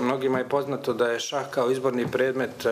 Mnogima je poznato da je šah kao izborni predmet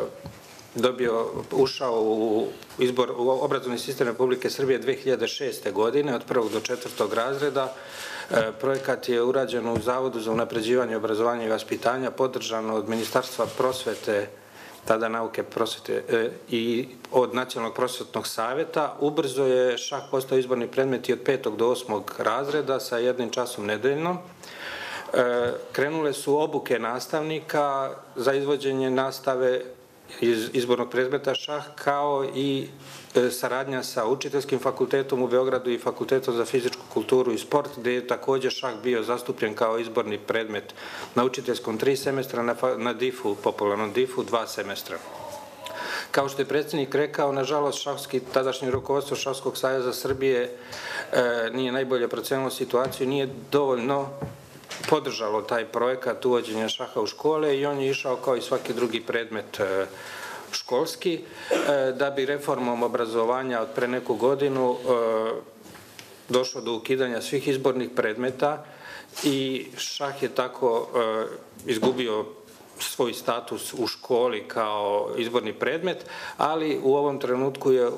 ušao u obrazovni sistem Republike Srbije 2006. godine od 1. do 4. razreda. Projekat je urađen u Zavodu za unapređivanje obrazovanja i vaspitanja, podržano od Ministarstva prosvete, tada nauke, prosvete i od Nacionalnog prosvetnog saveta. Ubrzo je šah postao izborni predmet i od 5. do 8. razreda sa jednim časom nedeljno. Krenule su obuke nastavnika za izvođenje nastave iz izbornog predmeta šah, kao i saradnja sa Učiteljskim fakultetom u Beogradu i Fakultetom za fizičku kulturu i sport, gde je također šah bio zastupljen kao izborni predmet na učiteljskom 3 semestra, na DIF-u, popularnom DIF-u 2 semestra. Kao što je predsjednik rekao, nažalost, tadašnje rukovodstvo Šahskog saveza Srbije nije najbolje procenilo situaciju, nije dovoljno podržalo taj projekat uvođenja šaha u škole i on je išao kao i svaki drugi predmet školski, da bi reformom obrazovanja od pre neku godinu došlo do ukidanja svih izbornih predmeta i šah je tako izgubio svoj status u školi kao izborni predmet, ali u ovom trenutku je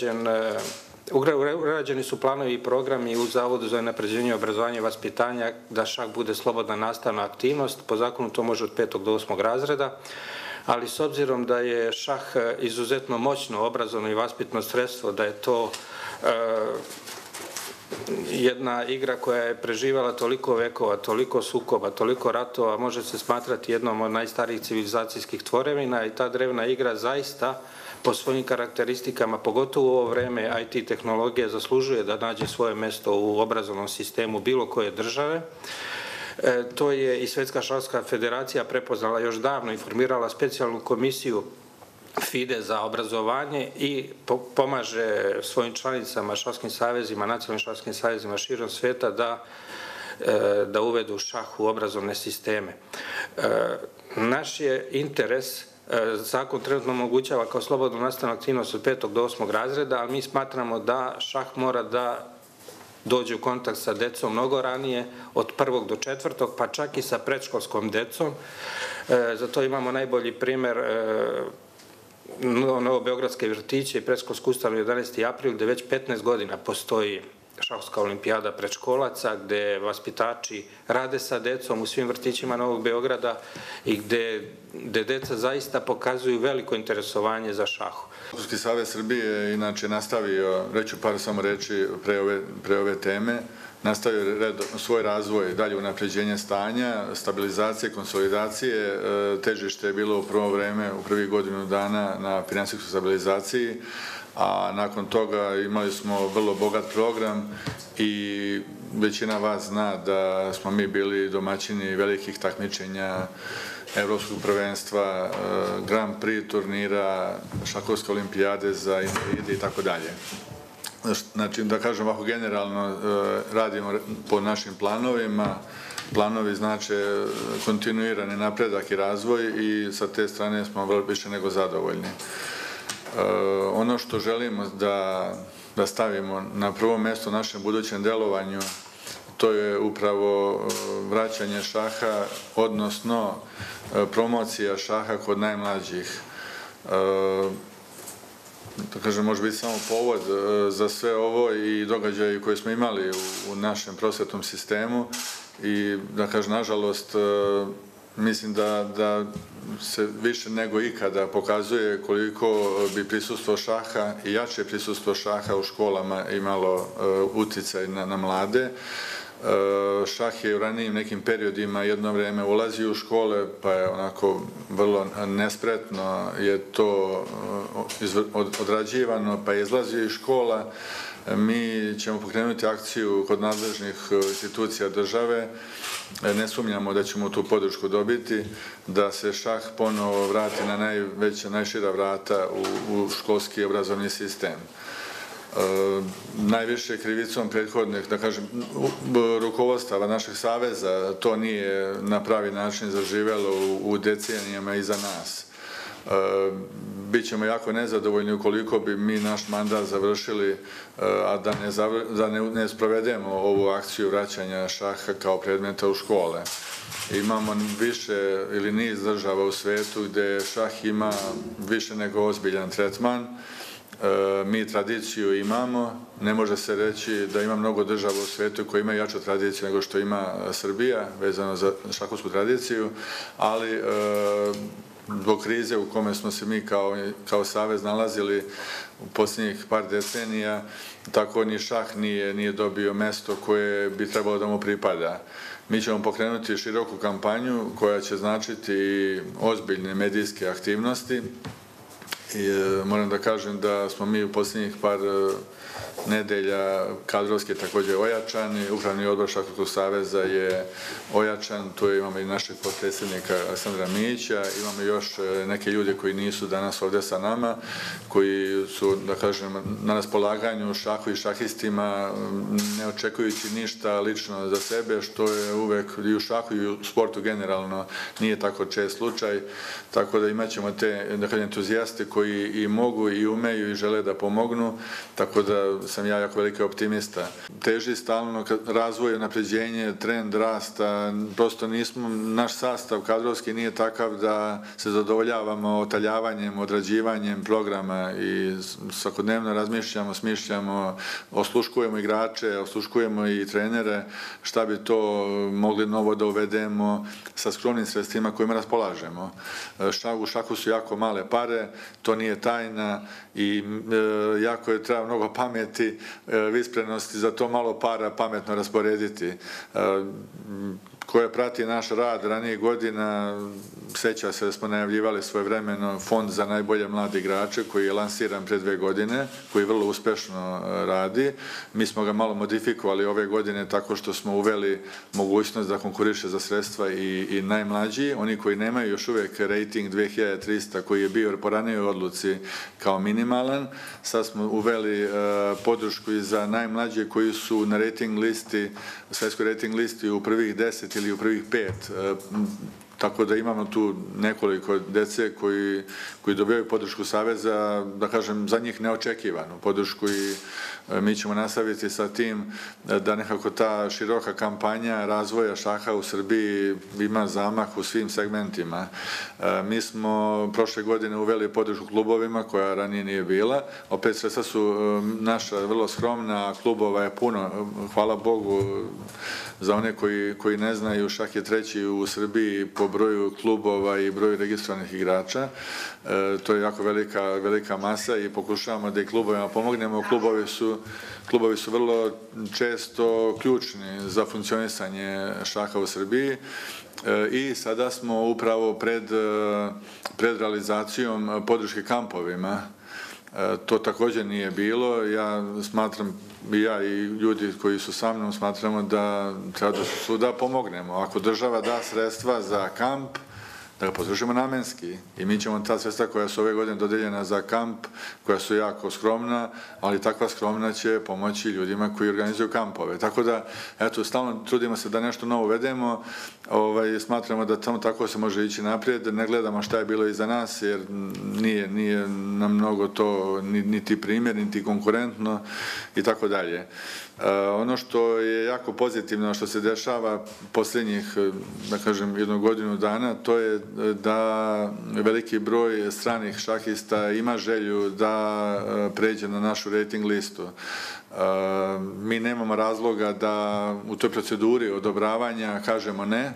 urađeni su planovi i programi u Zavodu za unapređenje obrazovanja i vaspitanja da šah bude slobodna nastavna aktivnost. Po zakonu to može od 5. do 8. razreda, ali s obzirom da je šah izuzetno moćno obrazovno i vaspitno sredstvo, da je to jedna igra koja je preživala toliko vekova, toliko sukoba, toliko ratova, može se smatrati jednom od najstarijih civilizacijskih tvorevina i ta drevna igra zaista po svojim karakteristikama, pogotovo u ovo vreme IT tehnologije, zaslužuje da nađe svoje mesto u obrazovnom sistemu bilo koje države. To je i Svetska šahska federacija prepoznala još davno i formirala specijalnu komisiju FIDE za obrazovanje i pomaže svojim članicama, šahskim savezima, nacionalnim šahskim savezima širom sveta da uvedu šah u obrazovne sisteme. Naš je interes, zakon trenutno omogućava kao slobodnu nastavnu aktivnost od 5. do 8. razreda, ali mi smatramo da šah mora da dođe u kontakt sa decom mnogo ranije, od 1. do 4. pa čak i sa predškolskom decom. Za to imamo najbolji primer Novobeogradske vrtiće i predškolsku ustanovu 11. april, gde već 15 godina postoji šahska olimpijada predškolaca, gde vaspitači rade sa decom u svim vrtićima Novog Beograda i gde deca zaista pokazuju veliko interesovanje za šahu. Šahski savez Srbije je inače nastavio, reću par samo reći pre ove teme, nastavio svoj razvoj, dalje unapređenje stanja, stabilizacije, konsolidacije. Težište je bilo u prvo vreme, u prvih godinu dana na finansijskoj stabilizaciji, a nakon toga imali smo vrlo bogat program i većina vas zna da smo mi bili domaćini velikih takmičenja, Evropskog prvenstva, Grand Prix turnira, šahovske olimpijade za invalide i tako dalje. Znači, da kažem ovako, generalno radimo po našim planovima. Planovi znače kontinuirani napredak i razvoj i sa te strane smo vrlo više nego zadovoljni. Ono što želimo da stavimo na prvo mesto našem budućem delovanju, to je upravo vraćanje šaha, odnosno promocija šaha kod najmlađih. Da kažem, može biti samo povod za sve ovo i događaje koje smo imali u našem prosvetnom sistemu i da kažem, nažalost, mislim da se više nego ikada pokazuje koliko bi prisustvo šaha i jače prisustvo šaha u školama imalo uticaj na mlade. Šah je u ranijim nekim periodima jedno vreme ulazio u škole, pa je onako vrlo nespretno je to odrađivano, pa je izlazio iz škola. Mi ćemo pokrenuti akciju kod nadležnih institucija države, ne sumnjamo da ćemo tu podršku dobiti, da se šah ponovo vrati na najšira vrata u školski obrazovni sistem. Najviše krivicom prethodnih, da kažem, rukovodstava našeg saveza, to nije na pravi način zaživelo u decenijama iza nas. Bićemo jako nezadovoljni ukoliko bi mi naš mandat završili, a da ne sprovedemo ovu akciju vraćanja šaha kao predmeta u škole. Imamo više ili niz država u svetu gde šah ima više nego ozbiljan tretman. Mi tradiciju imamo, ne može se reći da ima mnogo država u svetu koji imaju jaču tradiciju nego što ima Srbija, vezano za šahovsku tradiciju, ali zbog krize u kome smo se mi kao savez nalazili u posljednjih par decenija, tako ni šah nije dobio mesto koje bi trebalo da mu pripada. Mi ćemo pokrenuti široku kampanju koja će značiti ozbiljne medijske aktivnosti. Moram da kažem da smo mi u posljednjih par nedelja kadrovski također ojačani. Upravni odbor Šahovskog saveza je ojačan, tu imamo i našeg potpredsjednika Aleksandra Mijića, imamo još neke ljude koji nisu danas ovdje sa nama, koji su, da kažem, na raspolaganju šahu i šahistima, ne očekujući ništa lično za sebe, što je uvek i u šahu i u sportu generalno nije tako čest slučaj, tako da imat ćemo te, da kažem, entuzijaste koji i mogu i umeju i žele da pomognu, tako da sam ja jako veliki optimista. Teži stalno razvoj, napređenje, trend rasta, prosto nismo, naš sastav kadrovski nije takav da se zadovoljavamo otaljavanjem, odrađivanjem programa i svakodnevno razmišljamo, smišljamo, osluškujemo igrače, osluškujemo i trenere, šta bi to mogli novo da uvedemo sa skromnim sredstvima kojima raspolažemo. U šahu su jako male pare, to nije tajna i jako je treba mnogo pameti, visprenosti za to malo para pametno rasporediti. Koje prati naš rad ranijih godina, seća se da smo najavljivali svojevremeno fond za najbolje mlade igrače koji je lansiran pre 2 godine, koji vrlo uspešno radi. Mi smo ga malo modifikovali ove godine tako što smo uveli mogućnost da konkuriše za sredstva i najmlađi. Oni koji nemaju još uvek rating 2300 koji je bio po ranijoj odluci kao minimalan, sad smo uveli podršku i za najmlađe koji su na rating listi, svetskoj rating listi u prvih 10 ili u prvih 5, tako da imamo tu nekoliko dece koji dobijaju podršku Saveza, da kažem, za njih neočekivanu podršku i mi ćemo nastaviti sa tim da nekako ta široka kampanja razvoja šaha u Srbiji ima zamah u svim segmentima. Mi smo prošle godine uveli podršku klubovima koja ranije nije bila. Opet sredstva su naša vrlo skromna, klubova je puno, hvala Bogu za one koji ne znaju, šah je 3. u Srbiji po broju klubova i broju registrovanih igrača. To je jako velika masa i pokušavamo da i klubovima pomognemo. Klubovi su vrlo često ključni za funkcionisanje šaha u Srbiji i sada smo upravo pred realizacijom podrške kampovima. To također nije bilo. Ja smatram, ja i ljudi koji su sa mnom smatramo da treba da svuda pomognemo. Ako država da sredstva za kamp, da ga potrošimo namenski i mi ćemo ta sredstva koja su ove godine dodeljena za kamp, koja su jako skromna, ali takva skromna će pomoći ljudima koji organizuju kampove. Tako da, eto, stalno trudimo se da nešto novo uvedemo, smatramo da samo tako se može ići naprijed, ne gledamo šta je bilo iza nas, jer nije nam mnogo to niti primjer, niti konkurentno i tako dalje. Ono što je jako pozitivno, što se dešava posljednjih, da kažem, 1 godinu dana, to je da veliki broj stranih šahista ima želju da pređe na našu rating listu. Mi nemamo razloga da u toj proceduri odobravanja kažemo ne.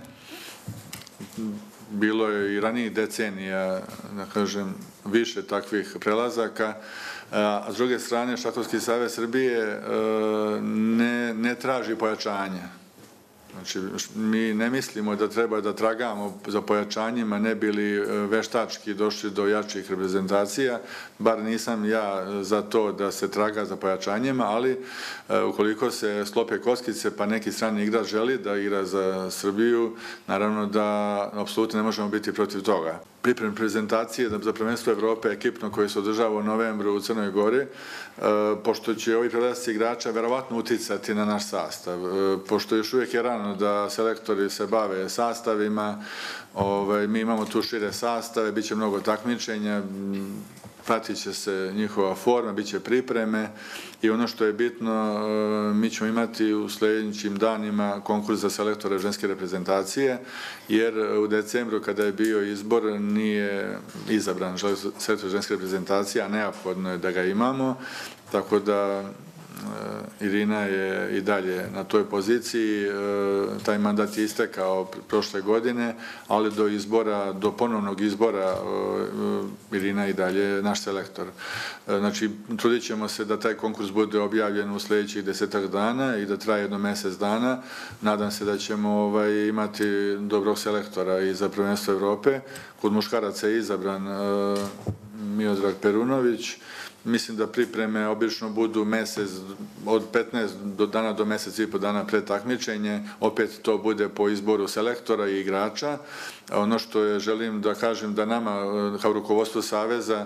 Bilo je i ranijih decenija, da kažem, više takvih prelazaka. A s druge strane, Šahovski savez Srbije ne traži pojačanje. Znači, mi ne mislimo da treba da tragamo za pojačanjima, ne bili veštački došli do jačih reprezentacija, bar nisam ja za to da se traga za pojačanjima, ali ukoliko se sklope kockice pa neki strani igrač želi da igra za Srbiju, naravno da apsolutno ne možemo biti protiv toga. Priprem prezentacije za prvenstvo Evrope ekipno koje se održava u novembru u Crnoj Gori, pošto će ovi prelasci igrača verovatno uticati na naš sastav, pošto još uvijek je rano da selektori se bave sastavima, mi imamo tu šire sastave, bit će mnogo takmičenja, pratit će se njihova forma, bit će pripreme i ono što je bitno, mi ćemo imati u sljedećim danima konkurs za selektore ženske reprezentacije, jer u decembru kada je bio izbor nije izabran selektor ženske reprezentacije, a neophodno je da ga imamo, tako da Irina je i dalje na toj poziciji, taj mandat je istekao prošle godine, ali do ponovnog izbora Irina i dalje naš selektor. Znači, trudit ćemo se da taj konkurs bude objavljen u sljedećih 10 dana i da traje jedno mjesec dana. Nadam se da ćemo imati dobrog selektora i za prvenstvo Evrope. Kod muškaraca je izabran Miodrag Perunović. Mislim da pripreme obično budu od 15 dana do mjesec i po dana pred takmičenje. Opet to bude po izboru selektora i igrača. Ono što želim da kažem da nama kao rukovodstvo Saveza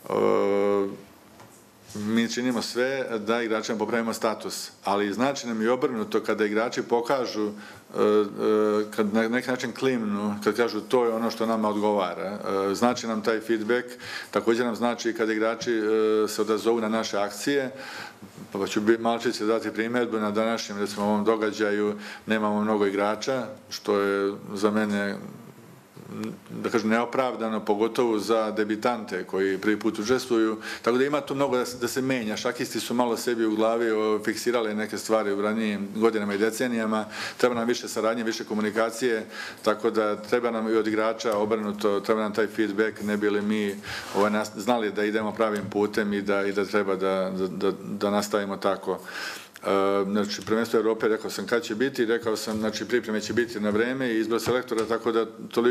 mi činimo sve da igračima popravimo status, ali znači nam i obrnuto kada igrači pokažu, kad na neki način klimnu, kad kažu to je ono što nama odgovara. Znači nam taj feedback, također nam znači kada igrači se odazovu na naše akcije, pa ću malčice dati primjedbu na današnjem, recimo ovom događaju, nemamo mnogo igrača, što je za mene da kažem neopravdano, pogotovo za debitante koji prvi put učestvuju, tako da ima tu mnogo da se menja. Šahisti su malo sebi u glavi fiksirali neke stvari u ranijim godinama i decenijama, treba nam više saradnje, više komunikacije, tako da treba nam i od igrača obrnuto, treba nam taj feedback, ne bi li mi znali da idemo pravim putem i da treba da nastavimo tako. Znači, prvenstvo Evrope, rekao sam kad će biti, rekao sam, znači, pripreme će biti na vreme i izbor selektora, tako da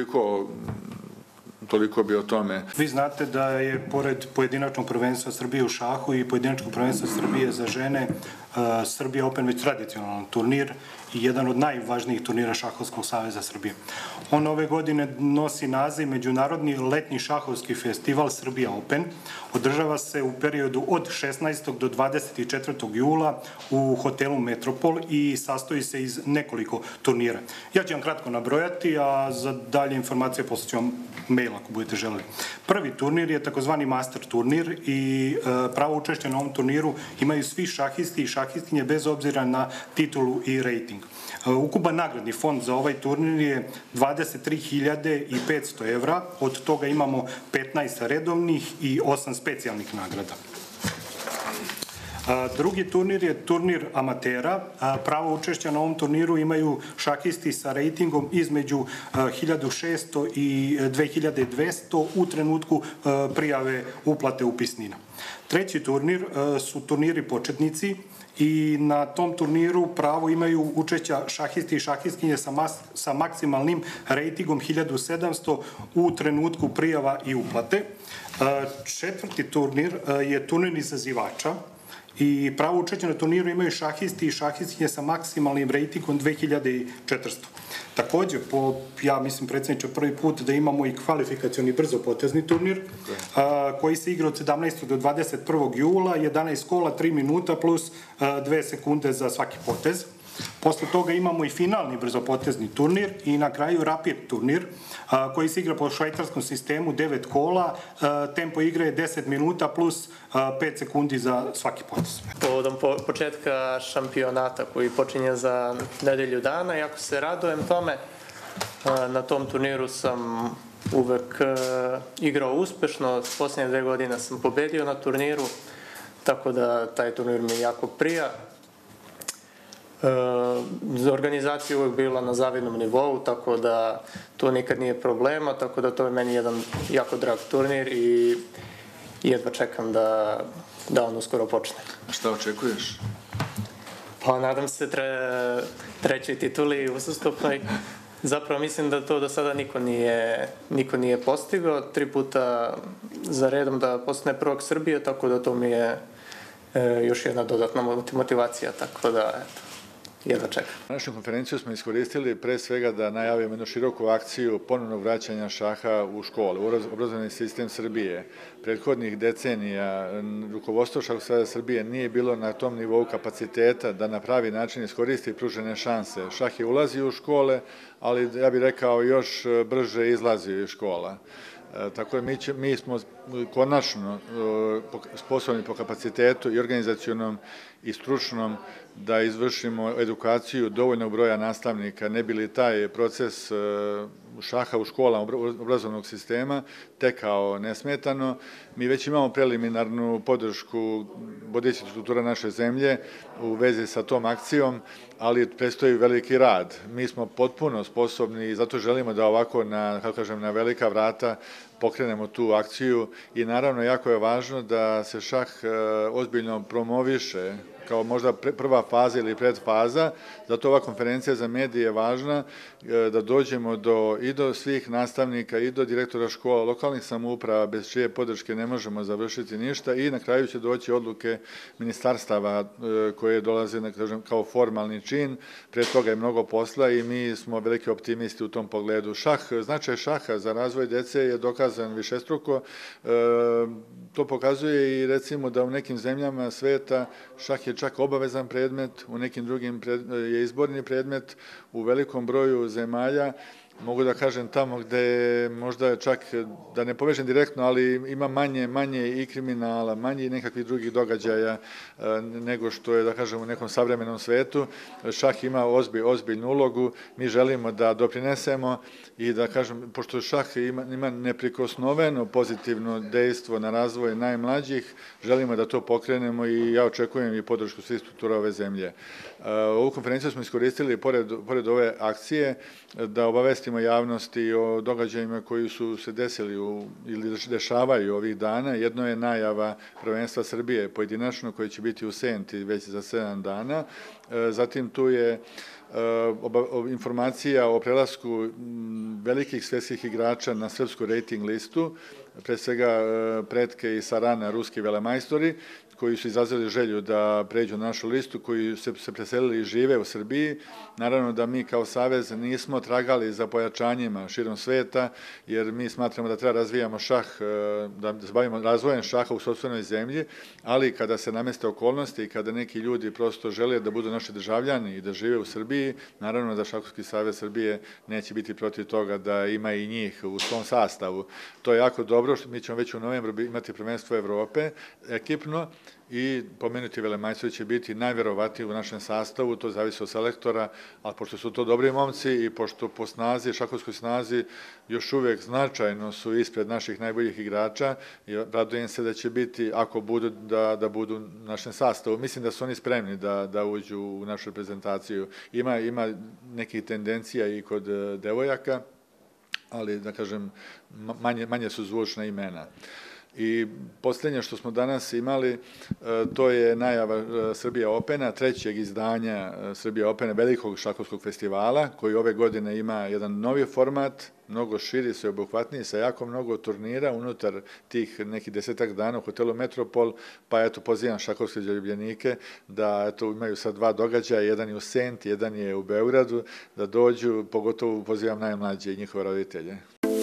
toliko bi o tome. Vi znate da je pored pojedinačnog prvenstva Srbije u šahu i pojedinačnog prvenstva Srbije za žene Srbija Open već tradicionalan turnir i jedan od najvažnijih turnira Šahovskog saveza Srbije. On ove godine nosi naziv Međunarodni letnji šahovski festival Srbija Open. Održava se u periodu od 16. do 24. jula u hotelu Metropol i sastoji se iz nekoliko turnira. Ja ću vam kratko nabrojati, a za dalje informacije poslaću vam mail ako budete želeli. Prvi turnir je takozvani master turnir i pravo učešće na ovom turniru imaju svi šahisti i šahistkinje bez obzira na titulu i rating. Ukupan nagradni fond za ovaj turnir je 23.500 evra, od toga imamo 15 redovnih i 8 specijalnih nagrada. Drugi turnir je turnir amatera. Pravo učešća na ovom turniru imaju šahisti sa rejtingom između 1600 i 2200 u trenutku prijave uplate upisnina. Treći turnir su turniri početnici i na tom turniru pravo imaju učešća šahisti i šahistkinje sa maksimalnim rejtingom 1700 u trenutku prijava i uplate. Četvrti turnir je turnir izazivača i pravo učešće na turniru imaju šahisti i šahistkinje sa maksimalnim rejtingom 2400. Također, ja mislim predsjedniče prvi put da imamo i kvalifikacioni brzopotezni turnir koji se igra od 17. do 21. jula, 11 kola, 3 minuta plus 2 sekunde za svaki potez. Posle toga imamo i finalni brzopotezni turnir i na kraju rapid turnir koji se igra po švajcarskom sistemu 9 kola, tempo igre je 10 minuta plus 5 sekundi za svaki potez. Povodom početka šampionata koji počinje za nedelju dana, jako se radujem tome. Na tom turniru sam uvek igrao uspešno, posljednje 2 godine sam pobedio na turniru, tako da taj turnir mi jako prija. Organizacija je uvek bila na zavidnom nivou, tako da to nikad nije problema, tako da to je meni jedan jako drag turnir i jedva čekam da on uskoro počne. A šta očekuješ? Pa nadam se trećoj tituli uzastopnoj. Zapravo mislim da to do sada niko nije postigao. 3 puta za redom da postane prvak Srbije, tako da to mi je još jedna dodatna motivacija, tako da eto. Jedva čekam. Našu konferenciju smo iskoristili pre svega da najavimo jednu široku akciju ponovnog vraćanja šaha u škole, u obrazovni sistem Srbije. Prethodnih decenija rukovodstvo Šahovskog saveza Srbije nije bilo na tom nivou kapaciteta da na pravi način iskoristi pružene šanse. Šah je ulazio u škole, ali ja bih rekao još brže izlazi iz škola. Tako da mi smo konačno sposobni po kapacitetu i organizacionom i stručnom da izvršimo edukaciju dovoljnog broja nastavnika, ne bi li taj proces šaha u školama obrazovnog sistema tekao nesmetano. Mi već imamo preliminarnu podršku vodećih struktura naše zemlje u vezi sa tom akcijom, ali predstoji veliki rad. Mi smo potpuno sposobni i zato želimo da ovako na velika vrata pokrenemo tu akciju i naravno jako je važno da se šah ozbiljno promoviše kao možda prva faza ili predfaza, zato ova konferencija za medije je važna da dođemo i do svih nastavnika i do direktora škola, lokalnih samouprava, bez čije podrške ne možemo završiti ništa i na kraju će doći odluke ministarstava koje dolaze kao formalni čin, pre toga je mnogo posla i mi smo veliki optimisti u tom pogledu. Značaj šaha za razvoj dece je dokazan višestruko, to pokazuje i recimo da u nekim zemljama sveta šah je čak obavezan predmet, u nekim drugim je izborni predmet, u velikom broju zemalja, mogu da kažem tamo gde možda čak, da ne povežem direktno, ali ima manje i kriminala, manje i nekakvih drugih događaja nego što je, da kažem, u nekom savremenom svetu. Šah ima ozbiljnu ulogu, mi želimo da doprinesemo i da kažem, pošto šah ima neprikosnoveno pozitivno dejstvo na razvoj najmlađih, želimo da to pokrenemo i ja očekujem i podršku svih struktura ove zemlje. Ovu konferenciju smo iskoristili, pored ove akcije, da obavestimo javnosti o događajima koji su se desili ili dešavaju ovih dana. Jedno je najava prvenstva Srbije pojedinačno koje će biti u Senti već za 7 dana. Zatim tu je informacija o prelasku velikih svetskih igrača na srpsku rating listu, pre svega Pretke i Sarana, ruski velemajstori, koji su izrazili želju da pređu na našu listu, koji se preselili i žive u Srbiji. Naravno da mi kao Savez nismo tragali za pojačanjima širom sveta, jer mi smatramo da treba razvijamo šah, da se bavimo razvojem šaha u sopstvenoj zemlji, ali kada se nameste okolnosti i kada neki ljudi prosto žele da budu naši državljani i da žive u Srbiji, naravno da Šahovski savez Srbije neće biti protiv toga da ima i njih u svom sastavu. To je jako dobro, mi ćemo već u novembru imati prvenstvo Evrope, ekipno, i pomenuti velemajstori će biti najverovatniji u našem sastavu, to zavisi od selektora, ali pošto su to dobri momci i pošto po snazi, šahovskoj snazi, još uvek značajno su ispred naših najboljih igrača, radujem se da će biti, ako budu, da budu u našem sastavu. Mislim da su oni spremni da uđu u našu reprezentaciju. Ima nekih tendencija i kod devojaka, ali, da kažem, manje su zvučna imena. I poslednje što smo danas imali, to je najava Srbija Opena, trećeg izdanja Srbija Opena, velikog šahovskog festivala, koji ove godine ima jedan novi format, mnogo širi, sveobuhvatniji, sa jako mnogo turnira unutar tih nekih 10 dana u hotelu Metropol, pa eto pozivam šahovske zaljubljenike da eto imaju sad 2 događaja, jedan je u Senti, jedan je u Beogradu, da dođu, pogotovo pozivam najmlađe i njihove roditelje.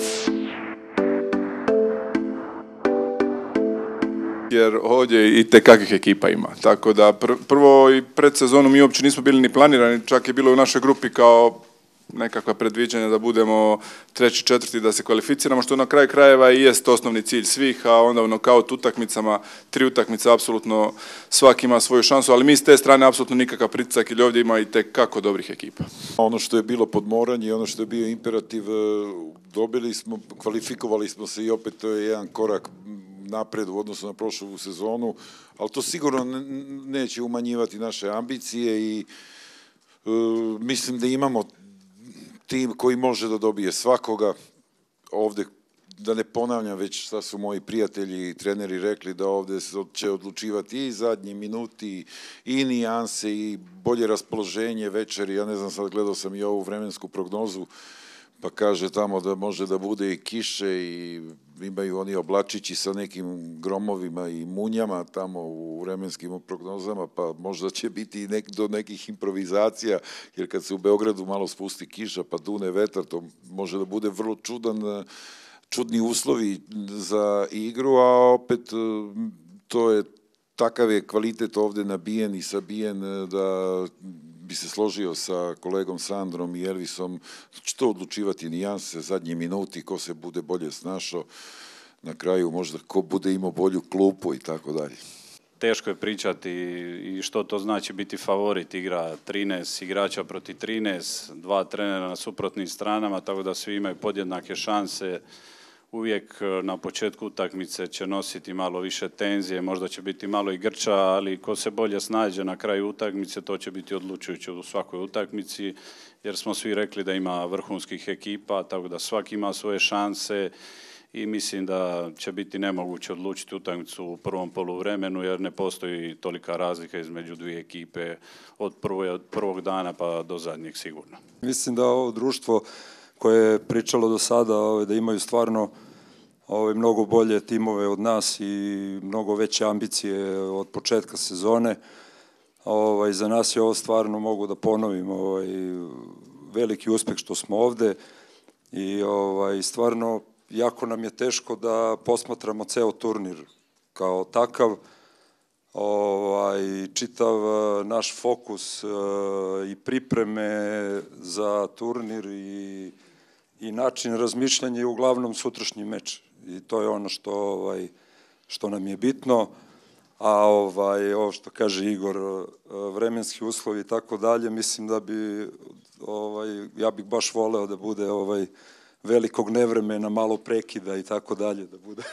Jer ovdje i tekakvih ekipa ima. Tako da prvo i pred sezonu mi uopće nismo bili ni planirani, čak je bilo u našoj grupi kao nekakva predviđanja da budemo 3., 4. da se kvalificiramo, što na kraju krajeva i jest osnovni cilj svih, a onda u nokaut utakmicama, 3 utakmice, apsolutno svaki ima svoju šansu, ali mi s te strane apsolutno nikakav pritisak, ili ovdje ima i tekako dobrih ekipa. Ono što je bilo podmoranje i ono što je bio imperativ, dobili smo, kvalifikovali smo se i opet to je jedan korak napred u odnosu na prošlu sezonu, ali to sigurno neće umanjivati naše ambicije i mislim da imamo tim koji može da dobije svakoga. Ovde, da ne ponavljam već šta su moji prijatelji i treneri rekli, da ovde će odlučivati i zadnji minuti i nijanse i bolje raspoloženje večeri. Ja ne znam, sad gledao sam i ovu vremensku prognozu, pa kaže tamo da može da bude i kiše i imaju oni oblačići sa nekim gromovima i munjama tamo u vremenskim prognozama, pa možda će biti do nekih improvizacija, jer kad se u Beogradu malo spusti kiša pa dune vetar, to može da bude vrlo čudni uslovi za igru, a opet takav je kvalitet ovde nabijen i sabijen da bi se složio sa kolegom Sandrom i Elvisom, će to odlučivati nijanse, zadnji minuti, ko se bude bolje snašao, na kraju možda ko bude imao bolju klupu i tako dalje. Teško je pričati i što to znači biti favorit, igra 13 igrača proti 13, 2 trenera na suprotnim stranama, tako da svi imaju podjednake šanse. Uvijek na početku utakmice će nositi malo više tenzije, možda će biti malo i grča, ali ko se bolje snađe na kraju utakmice, to će biti odlučujuće u svakoj utakmici, jer smo svi rekli da ima vrhunskih ekipa, tako da svaki ima svoje šanse i mislim da će biti nemoguće odlučiti utakmicu u prvom poluvremenu, jer ne postoji tolika razlika između dvije ekipe od prvog dana pa do zadnjeg sigurno. Mislim da ovo društvo koje je pričalo do sada da imaju stvarno mnogo bolje timove od nas i mnogo veće ambicije od početka sezone. Za nas je ovo stvarno, mogu da ponovim, veliki uspeh što smo ovde i stvarno jako nam je teško da posmatramo ceo turnir kao takav. Čitav naš fokus i pripreme za turnir i način razmišljanja je uglavnom sutrašnji meč. I to je ono što nam je bitno. A ovo što kaže Igor, vremenski uslovi i tako dalje, mislim da bi, ja bih baš voleo da bude velikog nevremena, malo prekida i tako dalje, da bude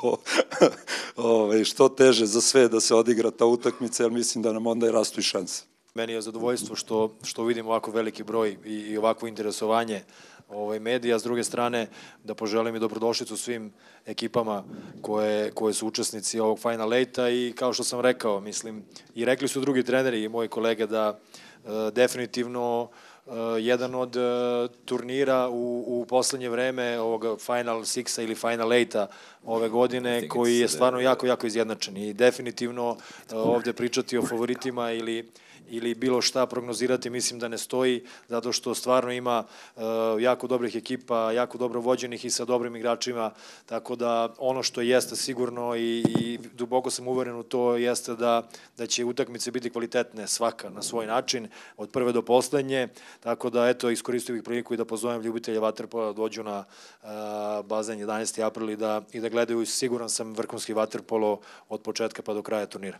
što teže za sve da se odigra ta utakmica, jer mislim da nam onda i rastu i šanse. Meni je zadovoljstvo što vidim ovako veliki broj i ovako interesovanje medija, s druge strane da poželim i dobrodošlicu svim ekipama koje su učesnici ovog Final 8-a i kao što sam rekao, mislim, i rekli su drugi treneri i moji kolege da definitivno jedan od turnira u poslednje vreme ovog Final 6-a ili Final 8-a ove godine koji je stvarno jako izjednačen i definitivno ovde pričati o favoritima ili bilo šta prognozirati mislim da ne stoji, zato što stvarno ima jako dobrih ekipa, jako dobro vođenih i sa dobrim igračima, tako da ono što jeste sigurno i duboko sam uveren u to jeste da će utakmice biti kvalitetne svaka na svoj način, od prve do poslednje, tako da eto iskoristio bih priliku i da pozovem ljubitelje vaterpola da dođu na bazen 11. april i da gledaju, siguran sam, vrhunski vaterpolo od početka pa do kraja turnira.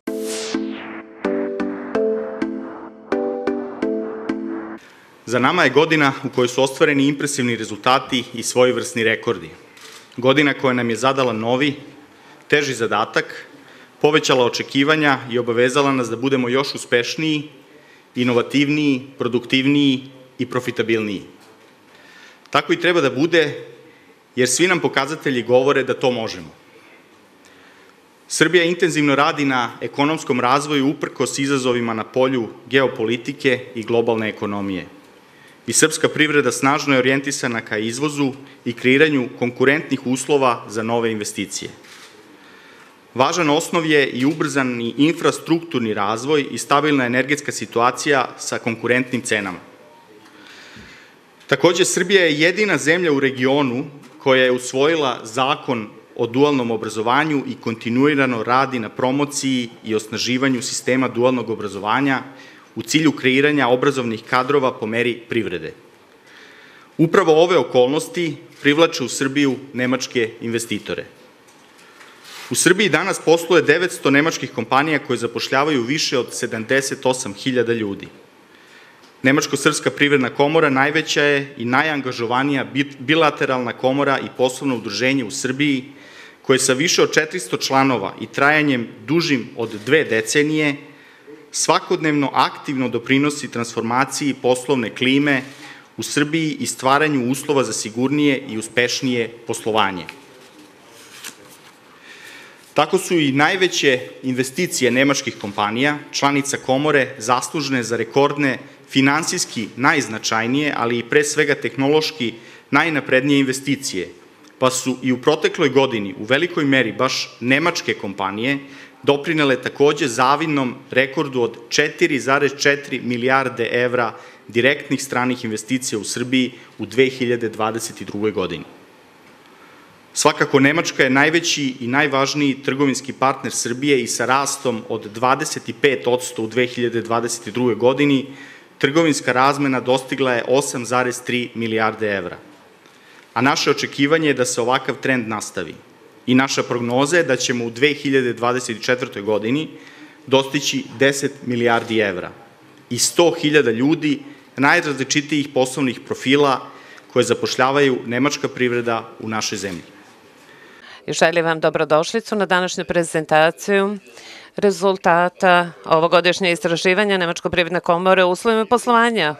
Za nama je godina u kojoj su ostvareni impresivni rezultati i svojevrsni rekordi. Godina koja nam je zadala novi, teži zadatak, povećala očekivanja i obavezala nas da budemo još uspešniji, inovativniji, produktivniji i profitabilniji. Tako i treba da bude, jer svi nam pokazatelji govore da to možemo. Srbija intenzivno radi na ekonomskom razvoju uprkos izazovima na polju geopolitike i globalne ekonomije. I srpska privreda snažno je orijentisana ka izvozu i kreiranju konkurentnih uslova za nove investicije. Važan osnov je i ubrzani infrastrukturni razvoj i stabilna energetska situacija sa konkurentnim cenama. Takođe, Srbija je jedina zemlja u regionu koja je usvojila zakon o dualnom obrazovanju i kontinuirano radi na promociji i osnaživanju sistema dualnog obrazovanja u cilju kreiranja obrazovnih kadrova po meri privrede. Upravo ove okolnosti privlače u Srbiju nemačke investitore. U Srbiji danas posluje 900 nemačkih kompanija koje zapošljavaju više od 78.000 ljudi. Nemačko-srpska privredna komora najveća je i najangažovanija bilateralna komora i poslovno udruženje u Srbiji, koje sa više od 400 članova i trajanjem dužim od 2 decenije svakodnevno aktivno doprinosi transformaciji poslovne klime u Srbiji i stvaranju uslova za sigurnije i uspešnije poslovanje. Tako su i najveće investicije nemačkih kompanija, članica komore, zaslužne za rekordne, finansijski najznačajnije, ali i pre svega tehnološki najnaprednije investicije, pa su i u protekloj godini u velikoj meri baš nemačke kompanije doprinele takođe zavidnom rekordu od 4,4 milijarde evra direktnih stranih investicija u Srbiji u 2022. godini. Svakako, Nemačka je najveći i najvažniji trgovinski partner Srbije i sa rastom od 25% u 2022. godini trgovinska razmena dostigla je 8,3 milijarde evra. A naše očekivanje je da se ovakav trend nastavi. I naša prognoza je da ćemo u 2024. godini dostići 10 milijardi evra i 100.000 ljudi najrazličitijih poslovnih profila koje zapošljavaju nemačka privreda u našoj zemlji. I želim vam dobrodošlicu na današnju prezentaciju rezultata ovogodišnje istraživanja Nemačko privredne komore u uslovima poslovanja.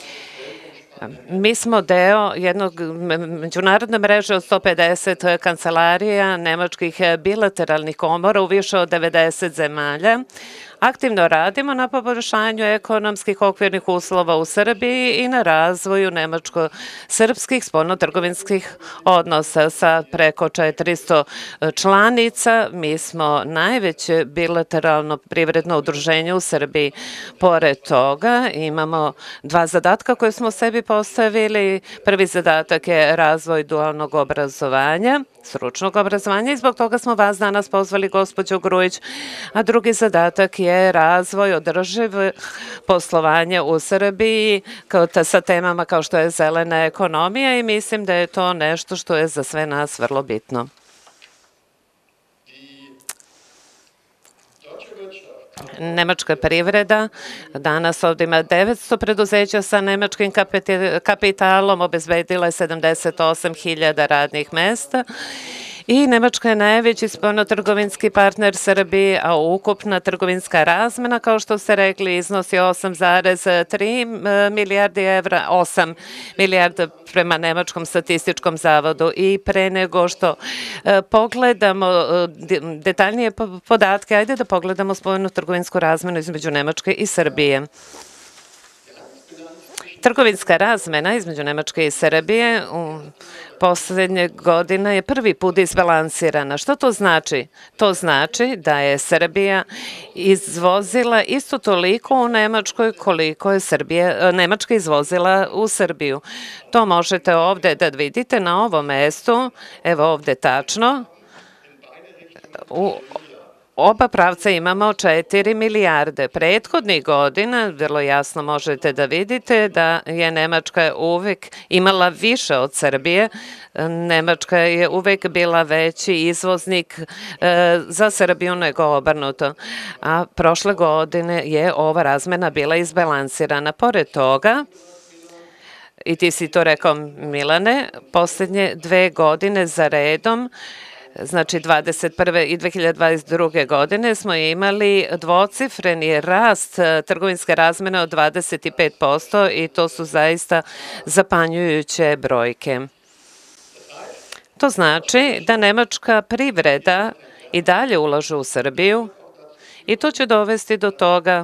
Mi smo deo jednog međunarodne mreže od 150 kancelarija nemačkih bilateralnih komora u više od 90 zemalja. Aktivno radimo na poboljšanju ekonomskih okvirnih uslova u Srbiji i na razvoju nemačko-srpskih spoljno-trgovinskih odnosa sa preko 400 članica. Mi smo najveće bilateralno privredno udruženje u Srbiji. Pored toga imamo dva zadatka koje smo sebi postavili. Prvi zadatak je razvoj dualnog obrazovanja, stručnog obrazovanja i zbog toga smo vas danas pozvali, gospođo Grujić, a drugi zadatak je razvoj održiv poslovanja u Srbiji sa temama kao što je zelena ekonomija i mislim da je to nešto što je za sve nas vrlo bitno. Nemačka privreda danas ovdje ima 900 preduzeća sa nemačkim kapitalom, obezbedila je 78.000 radnih mesta i Nemačka je najveći spoljno-trgovinski partner Srbiji, a ukupna trgovinska razmena, kao što ste rekli, iznosi 8,3 milijardi evra, 8 milijarda prema Nemačkom statističkom zavodu. I pre nego što pogledamo detaljnije podatke, ajde da pogledamo spoljno-trgovinsku razmenu između Nemačke i Srbije. Trgovinska razmena između Nemačke i Srbije u poslednje godine je prvi put izbalansirana. Što to znači? To znači da je Srbija izvozila isto toliko u Nemačkoj koliko je Nemačka izvozila u Srbiju. To možete ovde da vidite na ovom mestu, evo ovde tačno. U oba pravca imamo 4 milijarde. Prethodnih godina, vrlo jasno možete da vidite da je Nemačka uvek imala više od Srbije. Nemačka je uvek bila veći izvoznik za Srbiju nego obrnuto. A prošle godine je ova razmena bila izbalansirana. Pored toga, i ti si to rekao, Milane, poslednje 2 godine za redom, znači 2021. i 2022. godine smo imali dvocifreni rast trgovinske razmene od 25% i to su zaista zapanjujuće brojke. To znači da nemačka privreda i dalje ulaže u Srbiju i to će dovesti do toga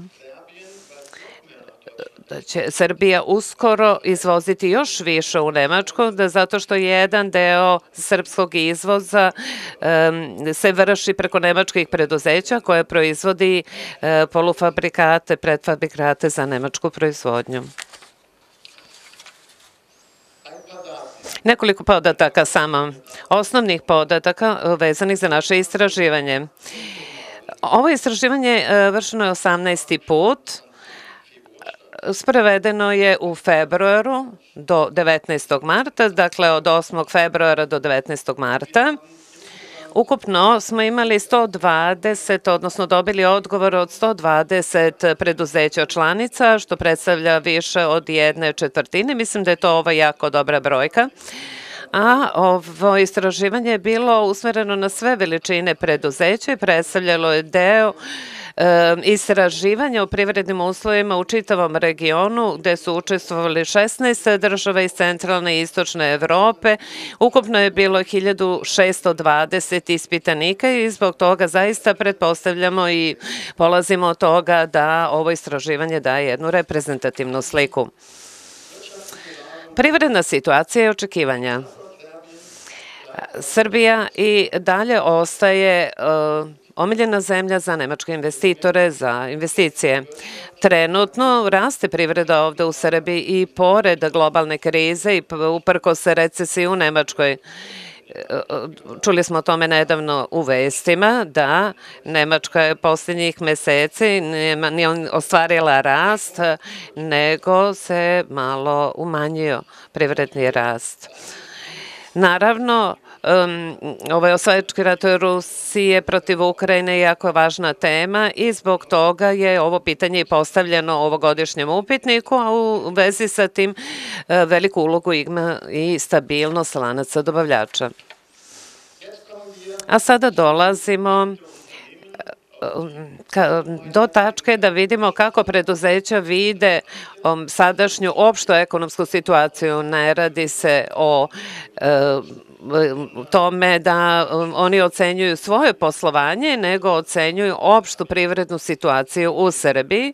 da će Srbija uskoro izvoziti još više u Nemačku, zato što jedan deo srpskog izvoza se vrši preko nemačkih preduzeća koje proizvodi polufabrikate, predfabrikate za nemačku proizvodnju. Nekoliko podataka samo, osnovnih podataka vezanih za naše istraživanje. Ovo istraživanje vršeno je 18. put. Sprovedeno je u februaru do 19. marta, dakle od 8. februara do 19. marta. Ukupno smo imali 120, odnosno dobili odgovor od 120 preduzeća članica, što predstavlja više od 1/4. Mislim da je to ova jako dobra brojka. A ovo istraživanje je bilo usmereno na sve veličine preduzeća i predstavljalo je deo istraživanja o privrednim uslovima u čitavom regionu gde su učestvovali 16 država iz centralne i istočne Evrope. Ukupno je bilo 1620 ispitanika i zbog toga zaista pretpostavljamo i polazimo od toga da ovo istraživanje daje jednu reprezentativnu sliku. Privredna situacija i očekivanja. Srbija i dalje ostaje omiljena zemlja za nemačke investitore, za investicije. Trenutno raste privreda ovde u Srbiji i pored globalne krize i uprkos recesiji u Nemačkoj. čuli smo o tome nedavno u vestima, da Nemačka je posljednjih meseci nije ostvarila rast, nego se malo umanjio privredni rast. Naravno, ovaj osvajački rat Rusije protiv Ukrajine je jako važna tema i zbog toga je ovo pitanje i postavljeno ovogodišnjem upitniku, a u vezi sa tim veliku ulogu ima i stabilnost lanaca dobavljača. A sada dolazimo do tačke da vidimo kako preduzeća vide sadašnju opštu ekonomsku situaciju. Ne radi se o tome da oni ocenjuju svoje poslovanje, nego ocenjuju opštu privrednu situaciju u Srbiji.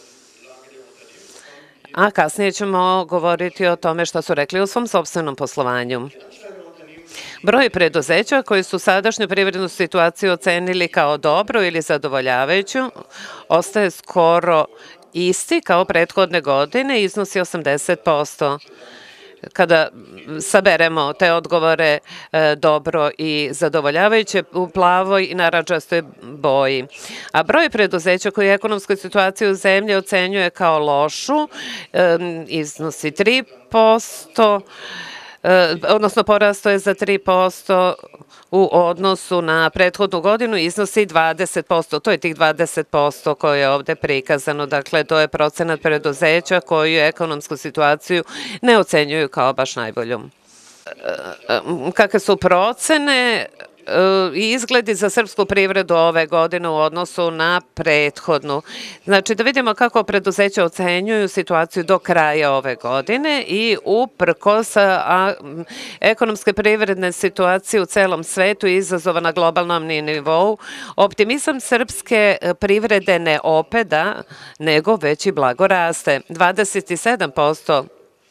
A kasnije ćemo govoriti o tome što su rekli u svom sopstvenom poslovanju. Broj preduzeća koji su sadašnju privrednu situaciju ocenili kao dobro ili zadovoljavajuću ostaje skoro isti kao prethodne godine, iznosi 80%. Kada saberemo te odgovore dobro i zadovoljavajuće u plavoj i narandžastoj boji. A broj preduzeća koji ekonomsku situaciju u zemlji ocenjuje kao lošu iznosi 3%, odnosno porasto je za 3% u odnosu na prethodnu godinu, iznosi 20%. To je tih 20% koje je ovde prikazano. Dakle, to je procenat preduzeća koju ekonomsku situaciju ne ocenjuju kao baš najboljom. Kakve su procene i izgledi za srpsku privredu ove godine u odnosu na prethodnu? Znači, da vidimo kako preduzeća ocenjuju situaciju do kraja ove godine i uprkos ekonomske privredne situacije u celom svetu izazova na globalnom nivou, optimizam srpske privrede ne opada, nego već i blago raste. 27%.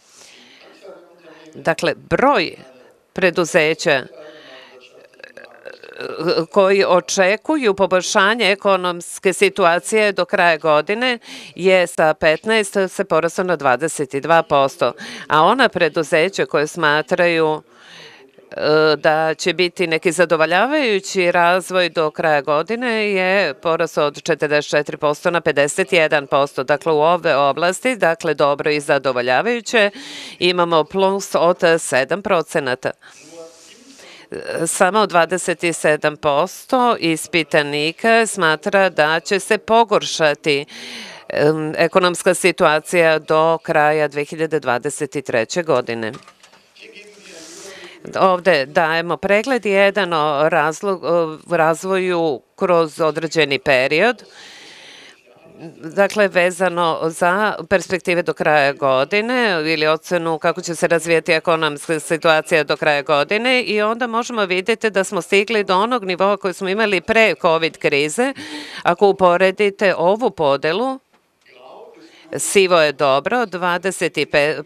Dakle, broj preduzeća koji očekuju poboljšanje ekonomske situacije do kraja godine je sa 15 se poraslo na 22%, a ona preduzeća koje smatraju da će biti neki zadovoljavajući razvoj do kraja godine je porasao od 44% na 51%. Dakle, u ove oblasti, dakle, dobro i zadovoljavajuće, imamo plus od 7%. Samo 27% ispitanika smatra da će se pogoršati ekonomska situacija do kraja 2023. godine. Ovde dajemo pregled jedan o razvoju kroz određeni period. Dakle, vezano za perspektive do kraja godine ili ocenu kako će se razvijati ekonomska situacija do kraja godine i onda možemo vidjeti da smo stigli do onog nivoa koji smo imali pre COVID krize. Ako uporedite ovu podelu, sivo je dobro, 25%,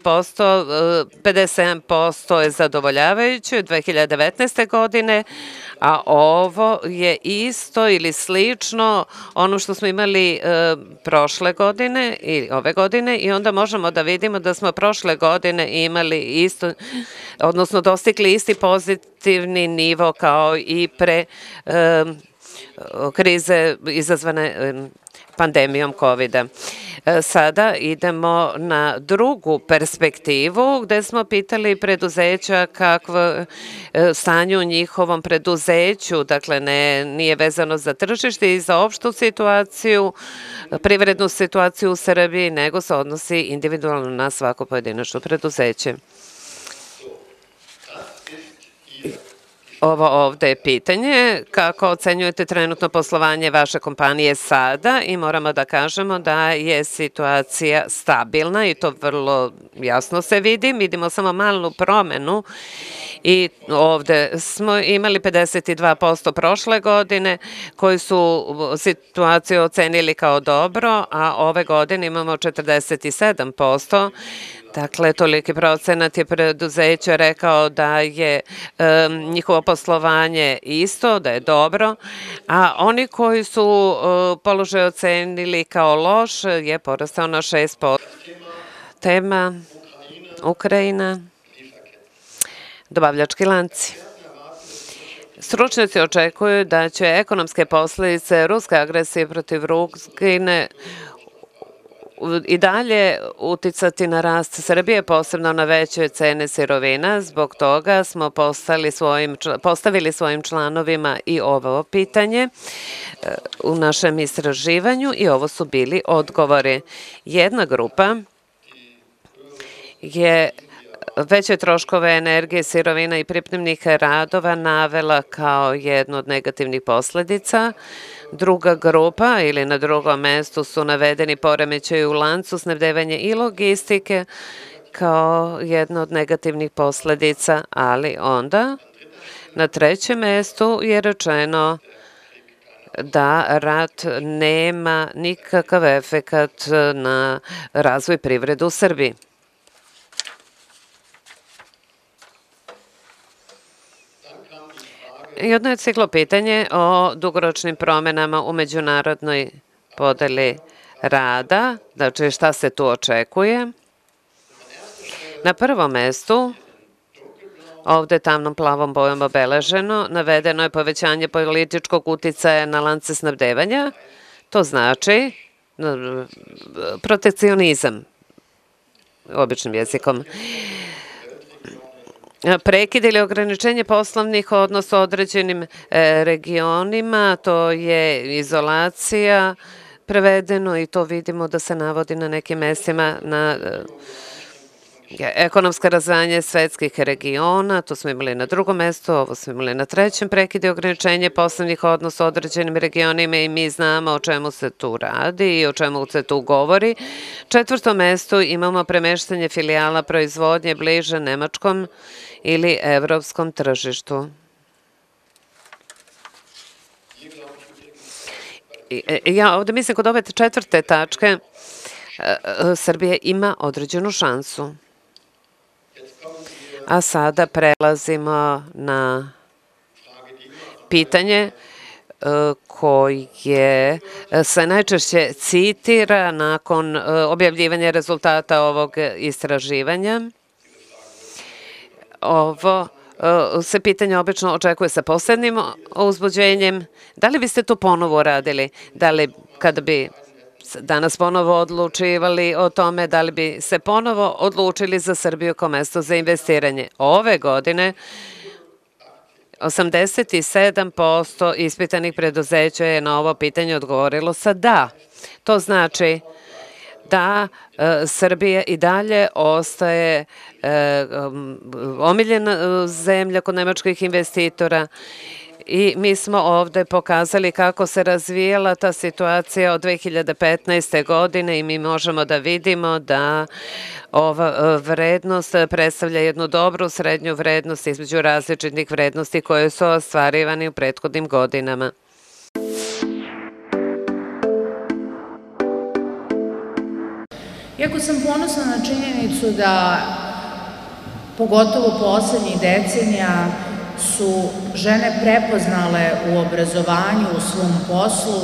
57% je zadovoljavajuće 2019. godine, a ovo je isto ili slično ono što smo imali prošle godine ili ove godine i onda možemo da vidimo da smo prošle godine imali isto, odnosno dostigli isti pozitivni nivo kao i pre krize izazvane pandemijom COVID-a. Sada idemo na drugu perspektivu gde smo pitali preduzeća kakvo stanje u njihovom preduzeću, dakle nije vezano za tržište i za opštu situaciju, privrednu situaciju u Srbiji, nego se odnosi individualno na svako pojedinačno preduzeće. Ovo ovde je pitanje kako ocenjujete trenutno poslovanje vaše kompanije sada i moramo da kažemo da je situacija stabilna i to vrlo jasno se vidi. Vidimo samo malu promenu i ovde smo imali 52% prošle godine koji su situaciju ocenili kao dobro, a ove godine imamo 47%. Dakle, toliki procenat je preduzeća rekao da je njihovo poslovanje isto, da je dobro, a oni koji su položaj ocenili kao loš je porastao na 6%. Tema Ukrajina, dobavljački lanci. Stručnjaci očekuju da će ekonomske posledice ruske agresije protiv Ukrajine i dalje uticati na rast Srbije, posebno na veće cene sirovina. Zbog toga smo postavili svojim članovima i ovo pitanje u našem istraživanju i ovo su bili odgovori. Jedna grupa je veće troškove energije, sirovina i pripremnih radova navela kao jednu od negativnih posledica. Druga grupa ili na drugom mestu su navedeni poremećaji u lancu snabdevanja i logistike kao jedna od negativnih posledica, ali onda na trećem mestu je rečeno da rat nema nikakav efekat na razvoj privrede u Srbiji. Jedno je ciklo pitanje o dugoročnim promenama u međunarodnoj podeli rada, znači šta se tu očekuje. Na prvom mestu, ovde tamnom plavom bojom obeleženo, navedeno je povećanje političkog uticaja na lance snabdevanja, to znači protekcionizam, običnim jezikom. Prekid ili ograničenje poslovnih odnosa u određenim regionima, to je izolacija prevedeno i to vidimo da se navodi na nekim mestima na ekonomska razvajanje svetskih regiona, to smo imali na drugom mestu, ovo smo imali na trećem, prekid i ograničenje poslovnih odnosa u određenim regionima i mi znamo o čemu se tu radi i o čemu se tu govori. Četvrtom mestu imamo premeštanje filijala proizvodnje bliže nemačkom ili evropskom tržištu. Ja ovde mislim kod ove četvrte tačke Srbija ima određenu šansu. A sada prelazimo na pitanje koje se najčešće citira nakon objavljivanja rezultata ovog istraživanja. Ovo se pitanje obično očekuje sa posebnim uzbuđenjem. Da li biste to ponovo radili? Da li kada bi danas ponovo odlučivali o tome da li bi se ponovo odlučili za Srbiju kao mesto za investiranje? Ove godine 87% ispitanih preduzeća je na ovo pitanje odgovorilo sa da. To znači da Srbija i dalje ostaje omiljena zemlja kod nemačkih investitora i mi smo ovde pokazali kako se razvijela ta situacija od 2015. godine i mi možemo da vidimo da ova vrednost predstavlja jednu dobru srednju vrednost između različitih vrednosti koje su ostvarivane u prethodnim godinama. Iako sam ponosna na činjenicu da, pogotovo poslednjih decenija, su žene prepoznale u obrazovanju, u svom poslu,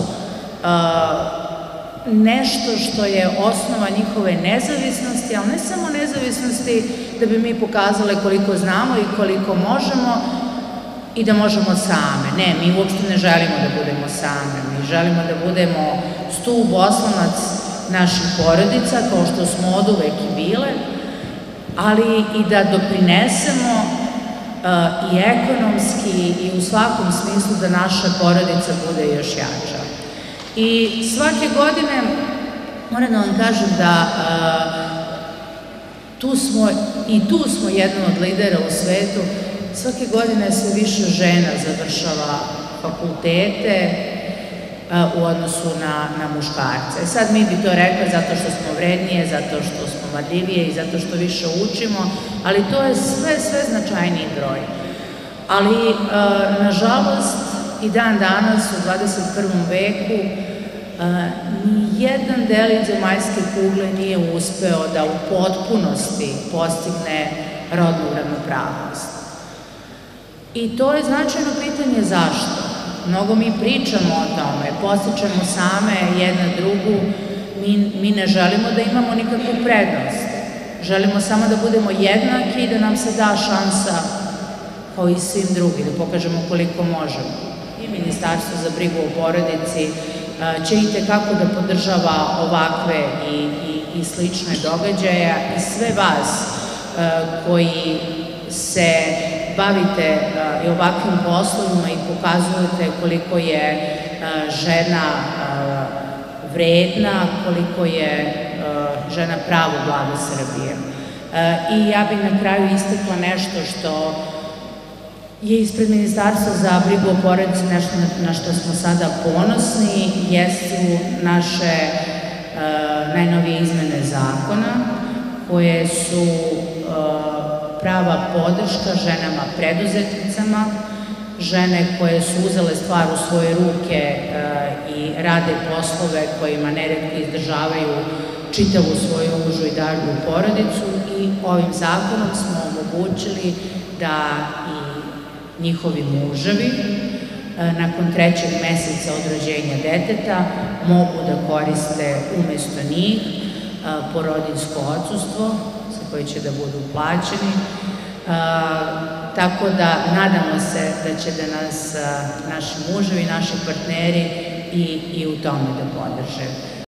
nešto što je osnova njihove nezavisnosti, ali ne samo nezavisnosti da bi mi pokazale koliko znamo i koliko možemo i da možemo same. Ne, mi uopšte ne želimo da budemo same, mi želimo da budemo stub, oslonac naših porodica, kao što smo oduvek i bile, ali i da doprinesemo i ekonomski i u svakom smislu da naša porodica bude još jača. I svake godine, moram da vam kažem da tu smo jedna od lidera u svetu, svake godine sve više žena završava fakultete u odnosu na muškarce. Sad mi bi to rekli zato što smo vrednije, zato što smo marljivije i zato što više učimo, ali to je sve značajniji broj. Ali, nažalost, i dan danas u 21. veku nijedan delić zemaljske kugle nije uspeo da u potpunosti postigne rodnu ravnopravnost. I to je značajno pitanje zašto. Mnogo mi pričamo o tome, postičemo same jedna drugu, mi ne želimo da imamo nikakvu prednost. Želimo samo da budemo jednaki i da nam se da šansa kao i svim drugim, da pokažemo koliko možemo. I Ministarstvo za brigu o porodici će i tekako da podržava ovakve i slične događaje i sve vas koji se bavite i ovakvim poslovima i pokazujete koliko je žena vredna, koliko je žena pravo blago Srbije. I ja bih na kraju istakla nešto što je ispred Ministarstva za brigu o porodici, nešto na što smo sada ponosni, jesu naše najnovije izmene zakona, koje su prava podrška ženama preduzetnicama, žene koje su uzele stvar u svoje ruke i rade poslove kojima neretko izdržavaju čitavu svoju užu i daljnju porodicu, i ovim zakonom smo omogućili da i njihovi muževi nakon 3. meseca od rođenja deteta mogu da koriste umesto njih porodiljsko odsustvo za koje će da budu plaćeni. Tako da nadamo se da će da nas naši muževi, naši partneri i u tome da podrže.